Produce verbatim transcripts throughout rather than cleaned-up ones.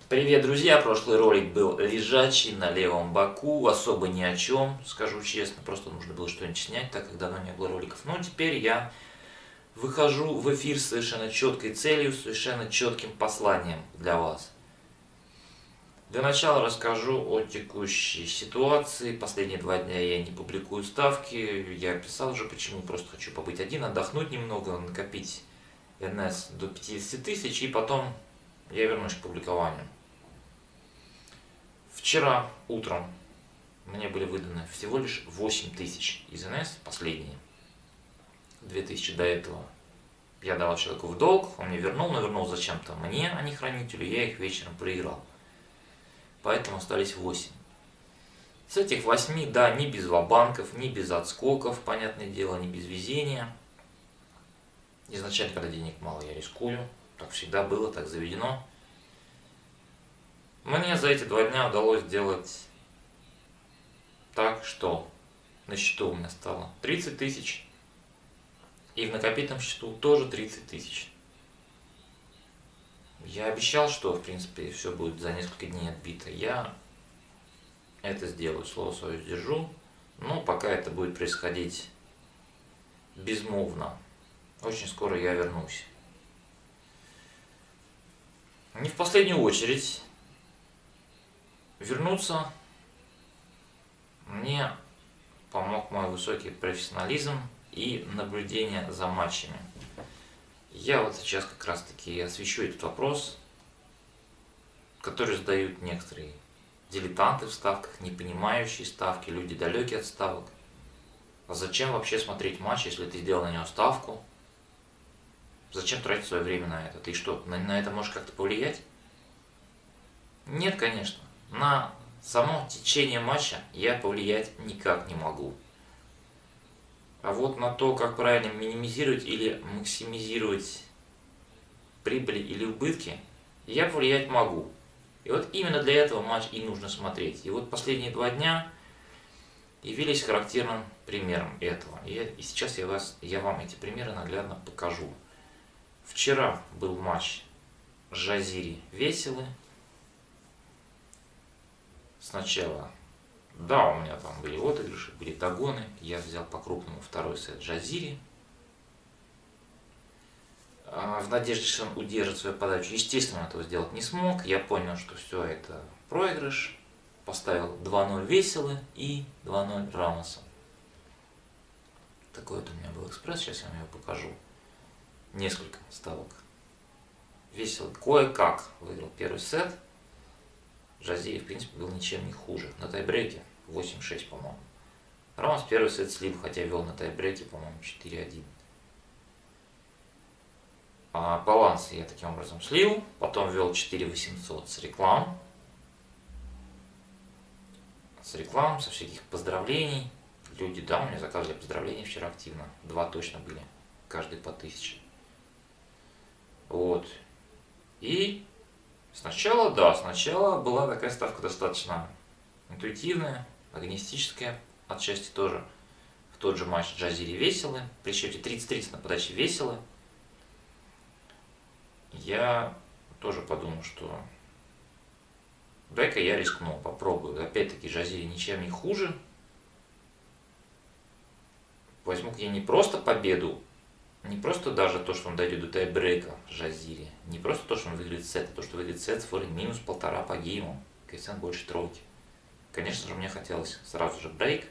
Привет, друзья! Прошлый ролик был лежачий на левом боку, особо ни о чем, скажу честно, просто нужно было что-нибудь снять, так как давно не было роликов. Но теперь я выхожу в эфир с совершенно четкой целью, совершенно четким посланием для вас. Для начала расскажу о текущей ситуации. Последние два дня я не публикую ставки, я писал уже почему, просто хочу побыть один, отдохнуть немного, накопить эн эс до пятидесяти тысяч, и потом я вернусь к публикованию. Вчера утром мне были выданы всего лишь восемь тысяч из эн эс, последние. две тысячи до этого я давал человеку в долг, он мне вернул, но вернул зачем-то мне, а не хранителю, я их вечером проиграл. Поэтому остались восемь. С этих восьми, да, ни без ва-банков, ни без отскоков, понятное дело, ни без везения. Изначально, когда денег мало, я рискую. Так всегда было, так заведено. Мне за эти два дня удалось сделать так, что на счету у меня стало тридцать тысяч, и в накопительном счету тоже тридцать тысяч. Я обещал, что, в принципе, все будет за несколько дней отбито. Я это сделаю, слово свое сдержу, но пока это будет происходить безмолвно. Очень скоро я вернусь. Не в последнюю очередь, вернуться мне помог мой высокий профессионализм и наблюдение за матчами. Я вот сейчас как раз таки освещу этот вопрос, который задают некоторые дилетанты в ставках, не понимающие ставки, люди далекие от ставок. А зачем вообще смотреть матч, если ты сделал на него ставку? Зачем тратить свое время на это? Ты что, на, на это можешь как-то повлиять? Нет, конечно. На само течение матча я повлиять никак не могу. А вот на то, как правильно минимизировать или максимизировать прибыли или убытки, я повлиять могу. И вот именно для этого матч и нужно смотреть. И вот последние два дня явились характерным примером этого. И, я, и сейчас я, вас, я вам эти примеры наглядно покажу. Вчера был матч Жазири Веселы. Сначала, да, у меня там были отыгрыши, были догоны. Я взял по-крупному второй сет Жазири. В надежде, что он удержит свою подачу. Естественно, этого сделать не смог. Я понял, что все это проигрыш. Поставил два ноль Веселы и два ноль Рамоса. Такой вот у меня был экспресс. Сейчас я вам его покажу. Несколько ставок. Веселый кое-как выиграл первый сет. Жазири, в принципе, был ничем не хуже. На тайбрейке восемь шесть, по-моему. Рамос первый сет слил, хотя вел на тайбрейке, по-моему, четыре один. А баланс я таким образом слил. Потом вел четыре восемьсот с реклам. С реклам, со всяких поздравлений. Люди, да, у меня заказывали поздравления вчера активно. Два точно были. Каждый по тысяче. Вот. И сначала, да, сначала была такая ставка достаточно интуитивная, агонистическая, отчасти тоже. В тот же матч Жазири Веселы, при счете тридцать тридцать на подаче Веселы. Я тоже подумал, что дай-ка я рискну, попробую. Опять-таки Жазири ничем не хуже. Возьму-ка я не просто победу, не просто даже то, что он дойдет до тайбрейка Жазири, не просто то, что он выиграет сет, а то, что выиграет сет с форой минус полтора по гейму, коэффициент больше тройки. Конечно же, мне хотелось сразу же брейк.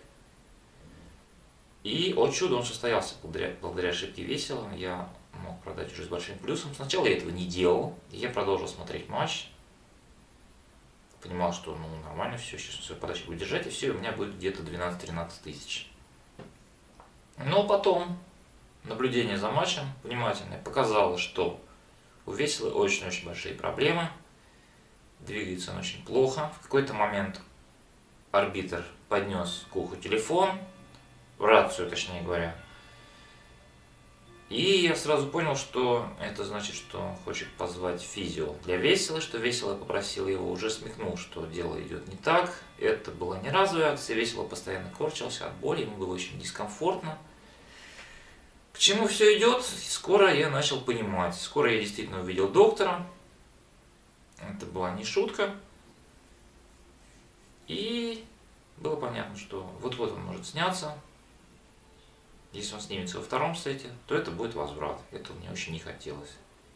И, о чудо, он состоялся благодаря, благодаря ошибке Веселым. Я мог продать уже с большим плюсом. Сначала я этого не делал, и я продолжил смотреть матч. Понимал, что ну, нормально все, сейчас свою подачу будет держать, и все, у меня будет где-то двенадцать-тринадцать тысяч. Но потом наблюдение за матчем внимательное показало, что у Веселой очень-очень большие проблемы. Двигается он очень плохо. В какой-то момент арбитр поднес к уху телефон, в рацию, точнее говоря. И я сразу понял, что это значит, что он хочет позвать физио для Веселой, что Веселая попросила его, уже смекнул, что дело идет не так. Это была не разовая акция, Весело постоянно корчился от боли, ему было очень дискомфортно. К чему все идет? Скоро я начал понимать. Скоро я действительно увидел доктора. Это была не шутка. И было понятно, что вот-вот он может сняться. Если он снимется во втором сете, то это будет возврат. Этого мне очень не хотелось.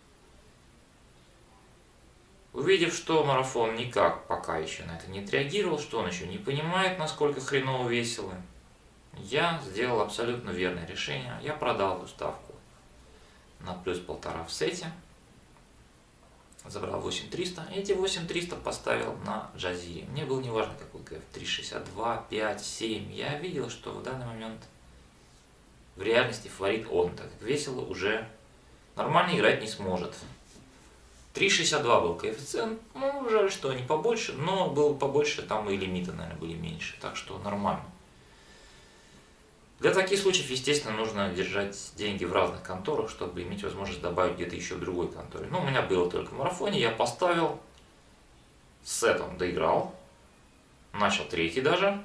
Увидев, что марафон никак пока еще на это не отреагировал, что он еще не понимает, насколько хреново весело, я сделал абсолютно верное решение. Я продал эту ставку на плюс полтора в сете. Забрал восемь триста. Эти восемь триста поставил на Джазире. Мне было не важно, какой КФ. три шестьдесят два, пять, семь. Я видел, что в данный момент в реальности фаворит он. Так как весело уже нормально играть не сможет. три шестьдесят два был коэффициент. Ну, жаль, что они побольше. Но было побольше, там и лимиты, наверное, были меньше. Так что нормально. Для таких случаев, естественно, нужно держать деньги в разных конторах, чтобы иметь возможность добавить где-то еще в другой конторе. Ну, у меня было только в марафоне, я поставил, с сетом доиграл, начал третий даже,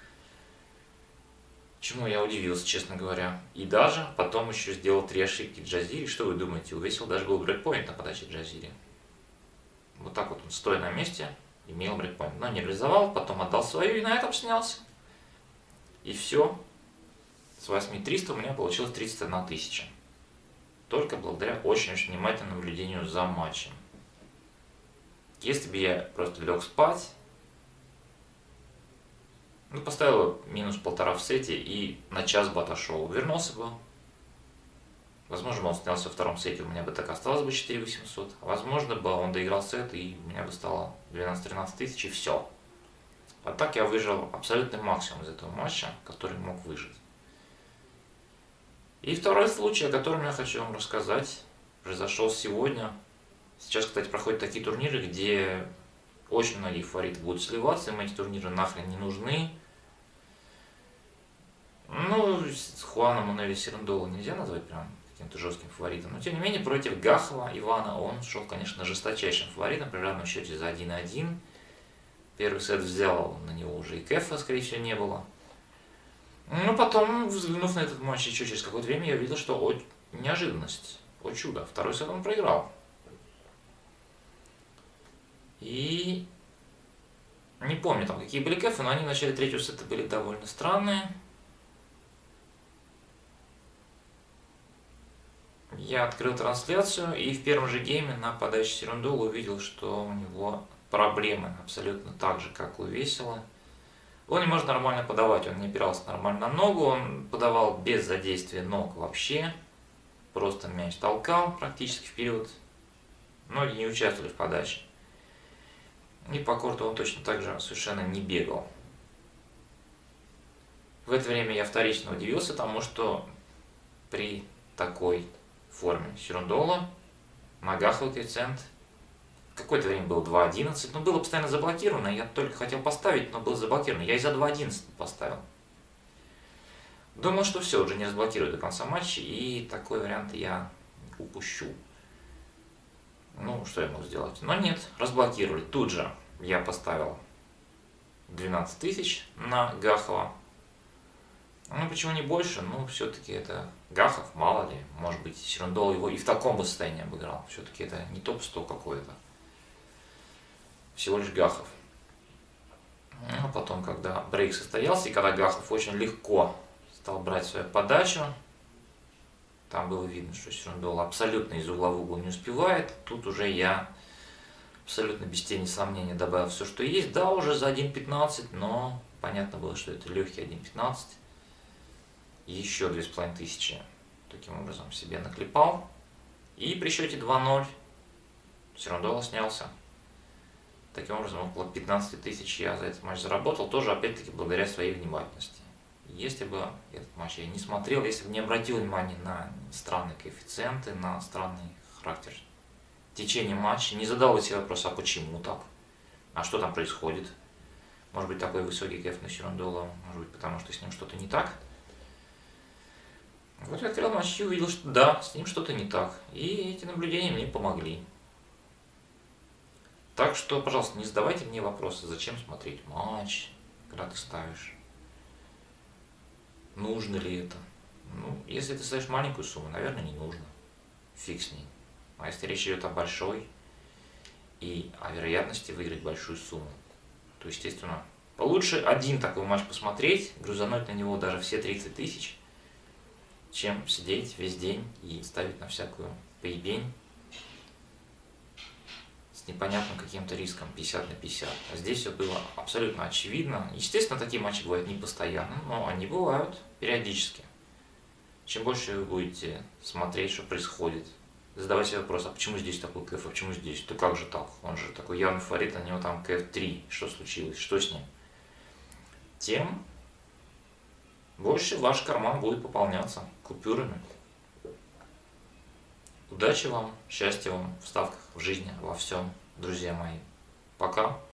чему я удивился, честно говоря. И даже потом еще сделал три ошибки Джазири. Что вы думаете, увесил даже был брейкпоинт на подаче Джазири. Вот так вот он, стоя на месте, имел брейкпоинт. Но не реализовал, потом отдал свою и на этом снялся. И все. С восемь триста у меня получилось тридцать одна тысяча. Только благодаря очень-очень внимательному наблюдению за матчем. Если бы я просто лег спать, ну, поставил минус полтора в сете и на час бы отошел, вернулся бы. Возможно, бы он снялся во втором сете, у меня бы так осталось бы четыре восемьсот. Возможно, бы он доиграл сет, и у меня бы стало двенадцать-тринадцать тысяч, и все. А так я выжил абсолютный максимум из этого матча, который мог выжить. И второй случай, о котором я хочу вам рассказать, произошел сегодня. Сейчас, кстати, проходят такие турниры, где очень многие фавориты будут сливаться, им эти турниры нахрен не нужны. Ну, с Хуаном Мануэля Серандола нельзя назвать прям каким-то жестким фаворитом, но тем не менее против Гахова Ивана он шел, конечно, жесточайшим фаворитом, при равном счете за один один. Первый сет взял, на него уже и кэфа, скорее всего, не было. Ну, потом, взглянув на этот матч еще через какое-то время, я увидел, что о, неожиданность, о чудо, второй сет он проиграл. И не помню там какие были кэфы, но они в начале третьего сета были довольно странные. Я открыл трансляцию и в первом же гейме на подаче Серандола увидел, что у него проблемы абсолютно так же, как у Весела. Он не может нормально подавать, он не опирался нормально на ногу, он подавал без задействия ног вообще, просто мяч толкал практически вперед, ноги не участвовали в подаче. И по корту он точно так же совершенно не бегал. В это время я вторично удивился тому, что при такой форме Серандола на Гаховый коэффициент какое-то время был два одиннадцать, но было постоянно заблокировано, я только хотел поставить, но было заблокировано. Я и за два одиннадцать поставил. Думал, что все, уже не разблокирую до конца матча, и такой вариант я упущу. Ну, что я мог сделать? Но нет, разблокировали. Тут же я поставил двенадцать тысяч на Гахова. Ну, почему не больше? Ну, все-таки это Гахов, мало ли. Может быть, Серандол его и в таком бы состоянии обыграл. Все-таки это не топ сто какой-то. Всего лишь Гахов. Ну, потом, когда брейк состоялся, и когда Гахов очень легко стал брать свою подачу, там было видно, что Серандол абсолютно из угла в угол не успевает. Тут уже я абсолютно без тени сомнения добавил все, что есть. Да, уже за один пятнадцать, но понятно было, что это легкий один пятнадцать. Еще две с половиной тысячи таким образом себе наклепал. И при счете два ноль Серандол снялся. Таким образом, около пятнадцати тысяч я за этот матч заработал, тоже опять-таки благодаря своей внимательности. Если бы этот матч я не смотрел, если бы не обратил внимания на странные коэффициенты, на странный характер течения матча, не задал бы себе вопрос, а почему так? А что там происходит? Может быть, такой высокий кэф на Серандола, может быть, потому что с ним что-то не так? Вот я открыл матч и увидел, что да, с ним что-то не так. И эти наблюдения мне помогли. Так что, пожалуйста, не задавайте мне вопросы, зачем смотреть матч, когда ты ставишь. Нужно ли это? Ну, если ты ставишь маленькую сумму, наверное, не нужно. Фиг с ней. А если речь идет о большой, и о вероятности выиграть большую сумму. То, естественно, получше один такой матч посмотреть, грузануть на него даже все тридцать тысяч, чем сидеть весь день и ставить на всякую поебень с непонятным каким-то риском пятьдесят на пятьдесят. А здесь все было абсолютно очевидно. Естественно, такие матчи бывают не постоянно, но они бывают периодически. Чем больше вы будете смотреть, что происходит, задавать себе вопрос, а почему здесь такой КФ, а почему здесь? Да как же так? Он же такой явный фаворит, а у него там КФ три. Что случилось? Что с ним? Тем больше ваш карман будет пополняться купюрами. Удачи вам, счастья вам в ставках, в жизни, во всем, друзья мои. Пока.